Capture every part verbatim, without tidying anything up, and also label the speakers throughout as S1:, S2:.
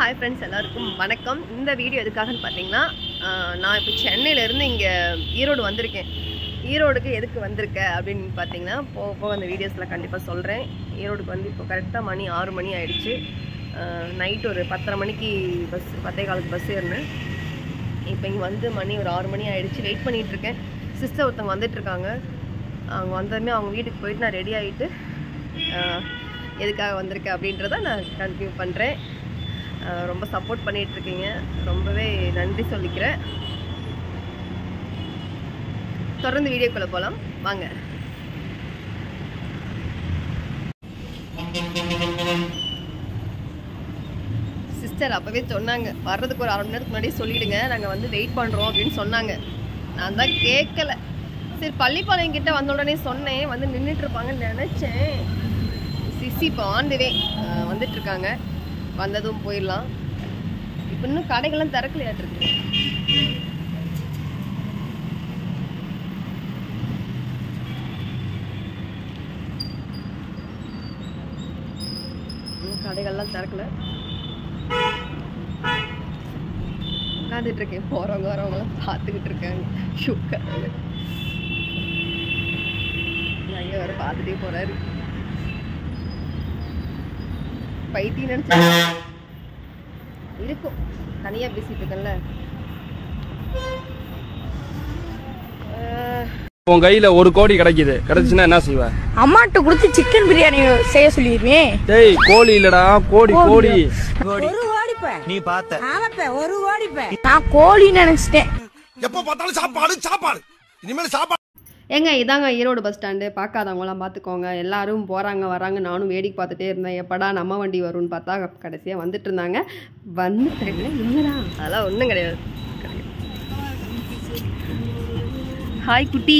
S1: Hi friends, எல்லாருக்கும் வணக்கம். இந்த வீடியோ எதுக்காகன்னு பார்த்தீங்கன்னா, நான் இப்போ சென்னையிலேருந்து இங்கே ஈரோடு வந்திருக்கேன். ஈரோடுக்கு எதுக்கு வந்திருக்க அப்படின்னு பார்த்தீங்கன்னா, போக போக அந்த வீடியோஸில் கண்டிப்பாக சொல்கிறேன். ஈரோடுக்கு வந்து இப்போ கரெக்டாக மணி ஆறு மணி ஆகிடுச்சு. நைட்டு ஒரு பத்தரை மணிக்கு பஸ் பத்தே காலுக்கு பஸ் ஏறினேன். இப்போ இங்கே வந்து மணி ஒரு ஆறு மணி ஆகிடுச்சு. வெயிட் பண்ணிகிட்ருக்கேன். சிஸ்டர் ஒருத்தவங்க வந்துட்டுருக்காங்க. அவங்க வந்ததுமே அவங்க வீட்டுக்கு போயிட்டு நான் ரெடி ஆகிட்டு எதுக்காக வந்திருக்கேன் அப்படின்றத நான் கண்டினியூ பண்ணுறேன். ரொம்ப சப்போர்ட் பண்ணிகிட்ருக்கீங்க, ரொம்பவே நன்றி சொல்லிக்கிறேன். தொடர்ந்து வீடியோக்குள்ளே போகலாம் வாங்க. சிஸ்டர் அப்போவே சொன்னாங்க, வர்றதுக்கு ஒரு அரை மணி நேரத்துக்கு முன்னாடியே சொல்லிவிடுங்க, நாங்கள் வந்து வெயிட் பண்ணுறோம் அப்படின்னு சொன்னாங்க. நான் தான் கேட்கல. சரி, பள்ளிப்பாளையம் கிட்டே வந்த உடனே சொன்னேன், வந்து நின்றுட்டுருப்பாங்கன்னு நினச்சேன். சிசி இப்போ ஆண்டுவே வந்துட்டுருக்காங்க. வந்ததும் போயிடலாம். இப்போ இன்னும் கடைகள்லாம் திறக்கலையாட்டிருக்கு. இன்னும் கடைகள்லாம் திறக்கல. உட்காந்துட்டு இருக்கேன். போறவங்க வரவங்களாம் பார்த்துக்கிட்டு இருக்காங்க. ஐயா வர பார்த்துட்டே போறாரு. பைத்தியம் நினைச்சு இருக்கும். தனியா பேசிட்டு இருக்கேன்ல.
S2: உன் கையில ஒரு கோடி கிடைக்குது, கிடைச்சுன்னா என்ன செய்வ?
S3: அம்மாட்ட கொடுத்து சிக்கன் பிரியாணி செய்ய சொல்லிடுவேன்.
S2: டேய், கோழி இல்லடா, கோடி கோடி.
S3: ஒரு கோடிப்ப
S4: நீ பார்த்த?
S3: ஆமாப்ப, ஒரு கோடிப்ப. நான் கோழி நினைச்சிட்டேன்.
S4: எப்ப பார்த்தாலும் சாப்பாடு சாப்பாடு. இனிமேல் சாப்பாடு.
S1: ஏங்க, இதாங்க ஈரோடு பஸ் ஸ்டாண்டு. பார்க்காதவங்களாம் பார்த்துக்கோங்க. எல்லாரும் போகிறாங்க வராங்க. நானும் வேடிக்கை பார்த்துட்டே இருந்தேன், எப்படா நம்ம வண்டி வரும்னு பார்த்தா கடைசியாக வந்துட்டு இருந்தாங்க. வந்துட்டாங்க. இல்லைடா, அதெல்லாம் ஒன்றும் கிடையாது. ஹாய் குட்டி.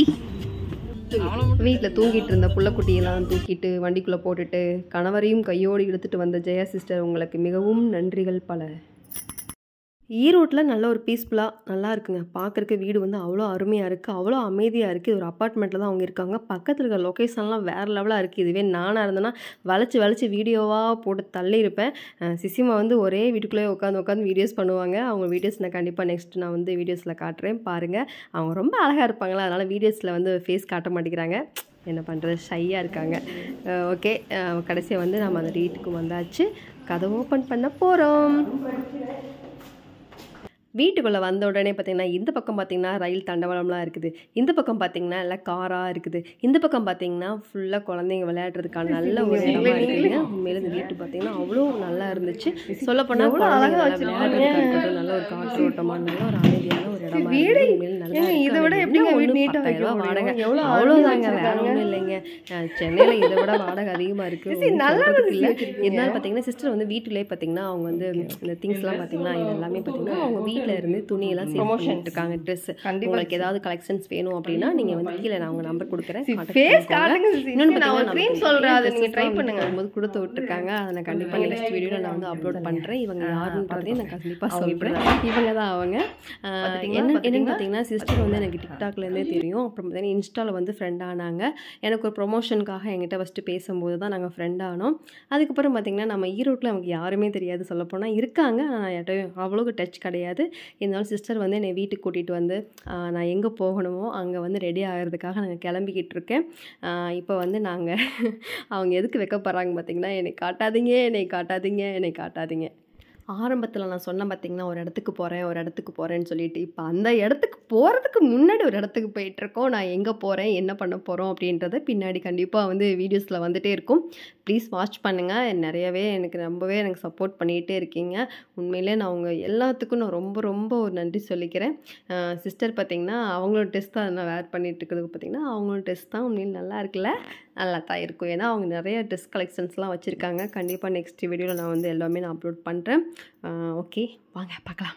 S1: வீட்டில் தூங்கிட்டு இருந்த புள்ளக்குட்டியெல்லாம் தூக்கிட்டு வண்டிக்குள்ளே போட்டுட்டு கணவரையும் கையோடு இழுத்துட்டு வந்த ஜெயா சிஸ்டர், உங்களுக்கு மிகவும் நன்றிகள் பல. ஈரோட்டில் நல்ல ஒரு பீஸ்ஃபுல்லாக நல்லா இருக்குங்க. பார்க்குறக்கு வீடு வந்து அவ்வளோ அருமையாக இருக்குது, அவ்வளோ அமைதியாக இருக்குது. ஒரு அப்பார்ட்மெண்ட்டில் தான் அவங்க இருக்காங்க. பக்கத்தில் இருக்கிற லொக்கேஷன்லாம் வேறு லெவலாக இருக்குது. இதுவே நானாக இருந்தேன்னா வளைச்சி வளைச்சி வீடியோவாக போட்டு தள்ளியிருப்பேன். சிசிமா வந்து ஒரே வீட்டுக்குள்ளேயே உட்காந்து உட்காந்து வீடியோஸ் பண்ணுவாங்க. அவங்க வீடியோஸ் நான் கண்டிப்பாக நெக்ஸ்ட் நான் வந்து வீடியோஸில் காட்டுறேன், பாருங்கள். அவங்க ரொம்ப அழகாக இருப்பாங்களா, அதனால் வீடியோஸில் வந்து ஃபேஸ் காட்ட மாட்டேங்கிறாங்க. என்ன பண்ணுறது, ஷையாக இருக்காங்க. ஓகே, கடைசியாக வந்து நம்ம அந்த வீட்டுக்கு வந்தாச்சு. கதை ஓப்பன் பண்ண போகிறோம். வீட்டுக்குள்ளே வந்த உடனே பார்த்திங்கன்னா, இந்த பக்கம் பார்த்திங்கன்னா ரயில் தண்டவாளம்லாம் இருக்குது. இந்த பக்கம் பார்த்திங்கன்னா எல்லாம் காராக இருக்குது. இந்த பக்கம் பார்த்திங்கன்னா ஃபுல்லாக குழந்தைங்க விளையாடுறதுக்கான நல்ல ஒரு இடமா இருக்குதுங்க. உண்மையில இந்த வீட்டு பார்த்திங்கன்னா அவ்வளோ நல்லா இருந்துச்சு. சொல்லப்போனால் விளையாடுறதுக்காக இருக்கட்டும், நல்ல ஒரு காற்றோட்டமாக நல்ல ஒரு அமைதியான ஒரு இடமா இருக்குது. உண்மையில நல்லா இதை விட எப்படி பத்தாயிரம் ரூபா வாடகை அவ்வளோதாங்க, வேற ஒன்றும் இல்லைங்க. சென்னையில் இதை விட வாடகை அதிகமாக இருக்குது. நல்லதுக்கு இல்லை. இருந்தாலும் பார்த்திங்கன்னா சிஸ்டர் வந்து வீட்டிலே பார்த்திங்கன்னா அவங்க வந்து இந்த திங்ஸ்லாம் பார்த்திங்கன்னா இது எல்லாமே பார்த்திங்கன்னா அவங்க வீட்டில் இருந்து துணியெல்லாம் சேல் பண்ணிட்டு இருக்காங்க. ட்ரெஸ் உங்களுக்கு ஏதாவது கலெக்ஷன்ஸ் வேணும் அப்படின்னா நீங்க வந்து கீழே நான் உங்க நம்பர் கொடுக்குறேன். இன்னொன்னு ட்ரை பண்ணுங்க போது கொடுத்து விட்டுருக்காங்க. அதை நான் கண்டிப்பா நெக்ஸ்ட் வீடியோல நான் வந்து அப்லோட் பண்றேன். இவங்க யாருன்றதையும் நான் கண்டிப்பா சொல்றேன். இவங்க தான் அவங்க. என்ன என்னன்னு பார்த்தீங்கன்னா, சிஸ்டர் வந்து எனக்கு டிக்டாக்ல இருந்தே தெரியும். அப்புறம் பார்த்தீங்கன்னா இன்ஸ்டால வந்து ஃப்ரெண்ட் ஆனாங்க. எனக்கு ஒரு ப்ரொமோஷனுக்காக என்கிட்ட ஃபர்ஸ்ட் பேசும்போது தான் நாங்கள் ஃப்ரெண்ட் ஆனோம். அதுக்கப்புறம் பார்த்தீங்கன்னா நம்ம ஈரோட்டில் நமக்கு யாருமே தெரியாது, சொல்லப்போனால் இருக்காங்க, ஆனால் யார்ட்டையும் அவ்வளோக்கு டச் கிடையாது. இருந்தாலும் சிஸ்டர் வந்து என்னை வீட்டுக்கு கூட்டிகிட்டு வந்து நான் எங்கே போகணுமோ அங்கே வந்து ரெடி ஆகிறதுக்காக நாங்கள் கிளம்பிக்கிட்டு இருக்கேன். இப்போ வந்து நாங்கள் அவங்க எதுக்கு வைக்கப்படுறாங்க பார்த்திங்கன்னா, என்னை காட்டாதீங்க என்னை காட்டாதீங்க என்னை காட்டாதீங்க. ஆரம்பத்தில் நான் சொன்னேன் பார்த்திங்கன்னா, ஒரு இடத்துக்கு போகிறேன் ஒரு இடத்துக்கு போகிறேன்னு சொல்லிட்டு, இப்போ அந்த இடத்துக்கு போகிறதுக்கு முன்னாடி ஒரு இடத்துக்கு போயிட்டுருக்கோம். நான் எங்கே போகிறேன் என்ன பண்ண போகிறோம் அப்படின்றத பின்னாடி கண்டிப்பாக வந்து வீடியோஸில் வந்துகிட்டே இருக்கும். ப்ளீஸ் வாட்ச் பண்ணுங்கள். நிறையவே எனக்கு ரொம்பவே எனக்கு சப்போர்ட் பண்ணிகிட்டே இருக்கீங்க. உண்மையிலே நான் அவங்க எல்லாத்துக்கும் நான் ரொம்ப ரொம்ப ஒரு நன்றி சொல்லிக்கிறேன். சிஸ்டர் பார்த்திங்கன்னா அவங்களோட டெஸ்ட் தான் நான் வேர் பண்ணிகிட்டு இருக்கிறது பார்த்திங்கன்னா, அவங்களோட டெஸ்ட் தான் உண்மையில் நல்லா இருக்குல்ல, நல்லா தான் இருக்கும். ஏன்னா அவங்க நிறைய ட்ரெஸ் கலெக்ஷன்ஸ்லாம் வச்சுருக்காங்க. கண்டிப்பாக நெக்ஸ்ட் வீடியோவில் நான் வந்து எல்லாமே நான் அப்லோட் பண்ணுறேன். ஓகே, வாங்க பார்க்கலாம்.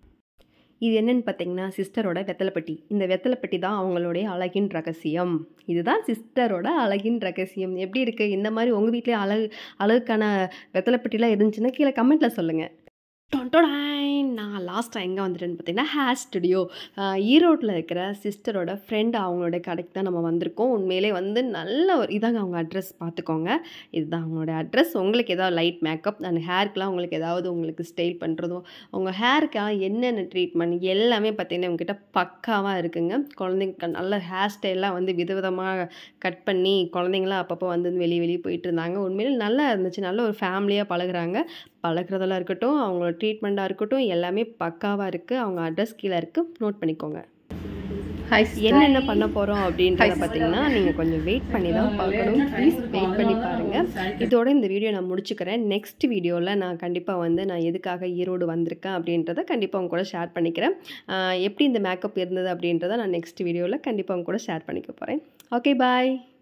S1: இது என்னென்னு பார்த்தீங்கன்னா சிஸ்டரோட வெத்தலைப்பட்டி. இந்த வெத்தலைப்பட்டி தான் அவங்களுடைய அழகின் ரகசியம். இதுதான் சிஸ்டரோட அழகின் ரகசியம். எப்படி இருக்குது? இந்த மாதிரி உங்கள் வீட்டிலே அழகு அழகுக்கான வெத்தலைப்பட்டிலாம் இருந்துச்சுன்னா கீழே கமெண்ட்டில் சொல்லுங்கள். டொன்டொடாயின் நான் லாஸ்ட்டாக எங்கே வந்துட்டேன்னு பார்த்தீங்கன்னா ஹேர் ஸ்டுடியோ ஈரோட்டில் இருக்கிற சிஸ்டரோட ஃப்ரெண்ட் அவங்களோட கடைக்கு தான் நம்ம வந்திருக்கோம். உண்மையிலே வந்து நல்ல ஒரு இதாங்க அவங்க அட்ரஸ் பார்த்துக்கோங்க. இதுதான் அவங்களோட அட்ரஸ். உங்களுக்கு ஏதாவது லைட் மேக்கப் அண்ட் ஹேர்க்கெலாம் உங்களுக்கு ஏதாவது உங்களுக்கு ஸ்டைல் பண்ணுறதோ உங்கள் ஹேருக்காக என்னென்ன ட்ரீட்மெண்ட் எல்லாமே பார்த்தீங்கன்னா உங்ககிட்ட பக்காவாக இருக்குங்க. குழந்தைங்க நல்ல ஹேர் ஸ்டைல்லாம் வந்து விதவிதமாக கட் பண்ணி குழந்தைங்களாம் அப்பப்போ வந்து வெளியே வெளியே போயிட்டு இருந்தாங்க. உண்மையிலே நல்லா இருந்துச்சு. நல்ல ஒரு ஃபேமிலியாக பழகுறாங்க. பழகிறதெல்லாம் இருக்கட்டும், அவங்களோட ட்ரீட்மெண்ட்டாக இருக்கட்டும், எல்லாமே பக்காவாக இருக்குது. அவங்க அட்ரஸ் கீழே இருக்குது, நோட் பண்ணிக்கோங்க. என்னென்ன பண்ண போகிறோம் அப்படின்றத பார்த்தீங்கன்னா நீங்கள் கொஞ்சம் வெயிட் பண்ணி தான் பார்க்கணும். ப்ளீஸ் வெயிட் பண்ணி பாருங்கள். இதோட இந்த வீடியோ நான் முடிச்சுக்கிறேன். நெக்ஸ்ட் வீடியோவில் நான் கண்டிப்பாக வந்து நான் எதுக்காக ஈரோடு வந்திருக்கேன் அப்படின்றத கண்டிப்பாக அவங்க கூட ஷேர் பண்ணிக்கிறேன். எப்படி இந்த மேக்கப் இருந்தது அப்படின்றத நான் நெக்ஸ்ட் வீடியோவில் கண்டிப்பாக அவங்க கூட ஷேர் பண்ணிக்க போகிறேன். ஓகே, பாய்.